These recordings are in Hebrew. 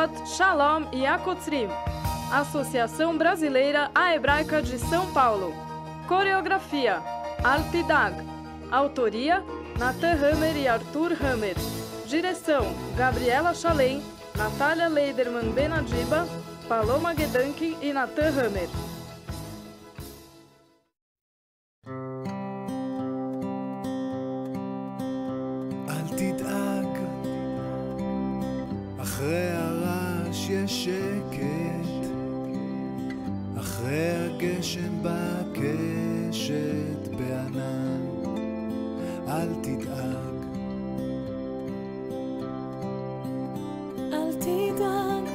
Yeshivot Shalom e Akotzrim, Associação Brasileira A Hebraica de São Paulo. Coreografia Altidag. Autoria Natan Hammer e Arthur Hammer. Direção Gabriela Chalem, Natália Leiderman Benadiba, Paloma Gedanke e Natan Hammer. אל תדאג, אחרי הרעש יש שקט, אחרי הגשם בקשת בענן. אל תדאג, אל תדאג,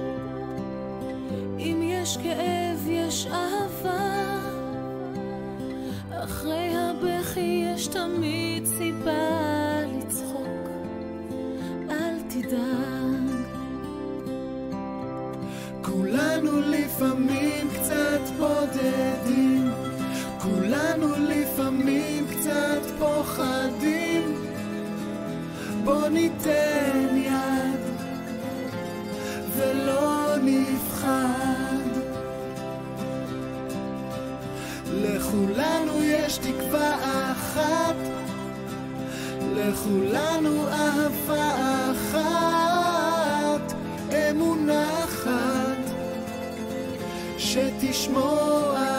אם יש כאב יש אהבה, אחרי הבכי יש תמיד סיבה לצחוק. אל תדאג, כולנו לפעמים קצת בודדים, כולנו לפעמים קצת פוחדים. בוא ניתן יד ולא נפחד, לכולנו יש תקווה אחת, לכולנו אהבה אחת, אמונה אחת שתשמור